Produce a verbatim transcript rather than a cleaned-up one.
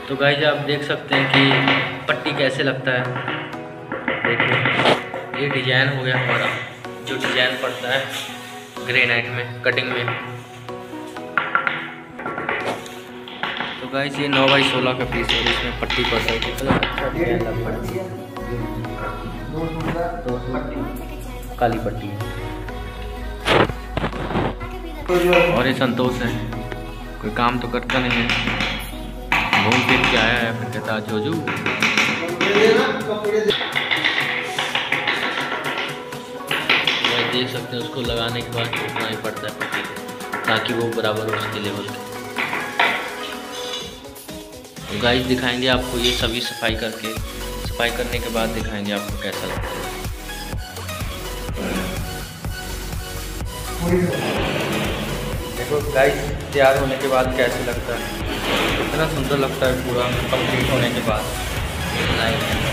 तो गाइस आप देख सकते हैं कि पट्टी कैसे लगता है। देखिए ये डिजाइन हो गया हमारा, जो डिजाइन पड़ता है ग्रेनाइट में कटिंग में। तो गाइस ये नौ बाई सोलह का पीस है, इसमें पट्टी पड़ सकती है। अच्छा डिजाइन लग पड़ती है, काली पट्टी है। और ये संतोष है, कोई काम तो करता नहीं है, घूम फिर के आया है, फिर कहता जोजू। देख सकते हैं उसको लगाने के बाद ठोकना ही पड़ता है पट्टी को, ताकि वो बराबर हो उसके लेवल के। तो गाइस दिखाएंगे आपको ये सभी सफाई करके, सफाई करने के बाद दिखाएंगे आपको कैसा लगता है। देखो गाइस तैयार होने के बाद कैसे लगता है, कितना सुंदर लगता है पूरा कंप्लीट होने के बाद।